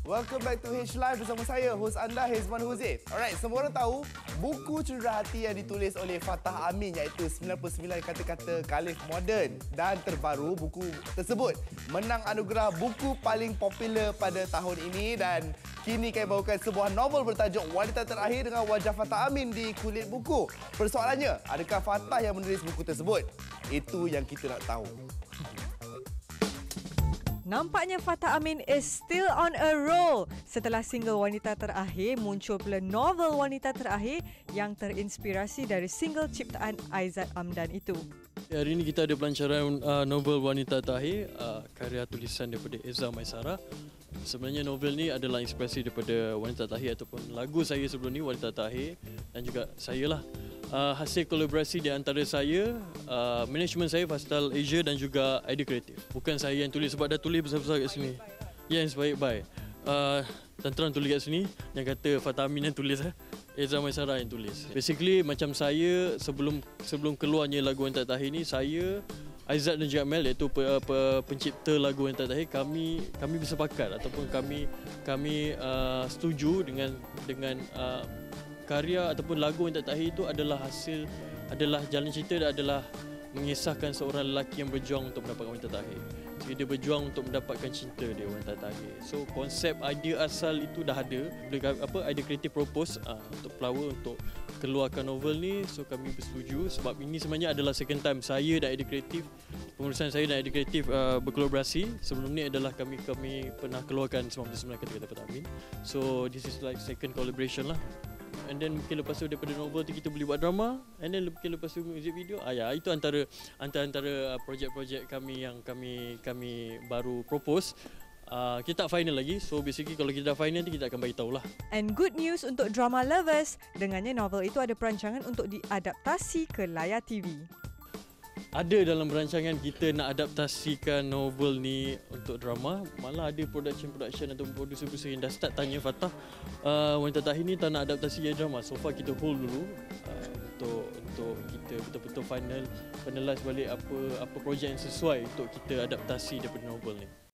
Welcome back to H Live bersama saya, hos anda, Hezman Huzaif. Alright, semua orang tahu buku Cendera Hati yang ditulis oleh Fatah Amin iaitu 99 kata-kata kalif moden dan terbaru. Buku tersebut menang anugerah buku paling popular pada tahun ini dan kini kami bawakan sebuah novel bertajuk Wanita Terakhir dengan wajah Fatah Amin di kulit buku. Persoalannya, adakah Fatah yang menulis buku tersebut? Itu yang kita nak tahu. Nampaknya Fatah Amin is still on a roll. Setelah single Wanita Terakhir, muncul pula novel Wanita Terakhir yang terinspirasi dari single ciptaan Aizat Amdan itu. Hari ini kita ada pelancaran novel Wanita Terakhir, karya tulisan daripada Eza Maisara. Sebenarnya novel ni adalah inspirasi daripada Wanita Terakhir ataupun lagu saya sebelum ni, Wanita Terakhir, dan juga saya lah. Hasil kolaborasi di antara saya, management saya Fastal Asia dan juga Idea Kreatif. Bukan saya yang tulis sebab dah tulis besar-besar kat sini. Yang baik-baik. Terang tulis kat sini yang kata Fatah Amin yang tulis, Eza Maisara yang tulis. Basically macam saya sebelum keluarnya lagu Wanita Terakhir ni, saya Aizat dan juga Mel iaitu pencipta lagu Wanita Terakhir, kami bersepakat ataupun kami setuju dengan karya ataupun lagu Wanita Terakhir itu adalah jalan cerita dan adalah mengisahkan seorang lelaki yang berjuang untuk mendapatkan wanita terakhir. Jadi dia berjuang untuk mendapatkan cinta dia, wanita terakhir. So konsep idea asal itu dah ada. Idea kreatif propose untuk Flower untuk keluarkan novel ni. So kami bersetuju sebab ini sebenarnya adalah second time saya dan idea kreatif, pengurusan saya dan idea kreatif berkolaborasi. Sebelum ni adalah kami pernah keluarkan 99 kata-kata Fatah Amin. So this is like second collaboration lah. And then mungkin lepas tu daripada novel tu kita boleh buat drama, and then mungkin lepas tu music video. Itu antara projek-projek kami yang kami baru propose. Kita tak final lagi. So basically kalau kita dah final nanti kita akan bagi tahulah. And good news untuk drama lovers, dengannya novel itu ada perancangan untuk diadaptasi ke layar TV. Ada dalam perancangan kita nak adaptasikan novel ni untuk drama. Malah ada production atau producer yang dah start tanya Fatah, Wanita Terakhir ni tak nak adaptasi jadi drama. So far kita hold dulu untuk kita betul-betul finalize balik apa projek yang sesuai untuk kita adaptasi daripada novel ni.